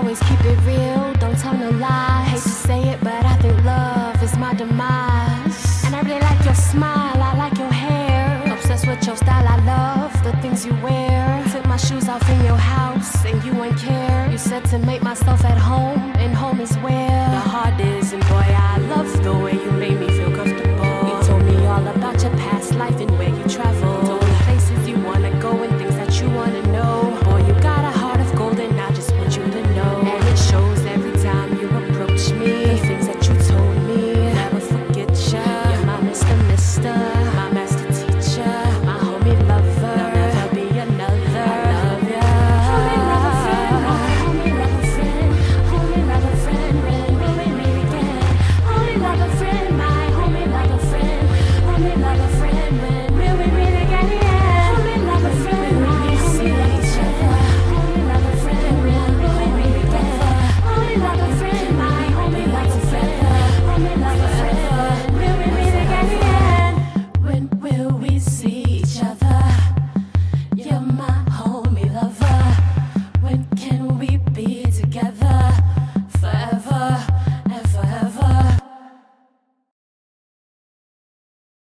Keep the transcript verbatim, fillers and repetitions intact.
always keep it real, don't tell no lies. Hate to say it, but I think love is my demise. And I really like your smile, I like your hair. Obsessed with your style, I love the things you wear. Took my shoes off in your house and you ain't care. You said to make myself at home, and home is where the heart is. And boy, I love the way you made me feel.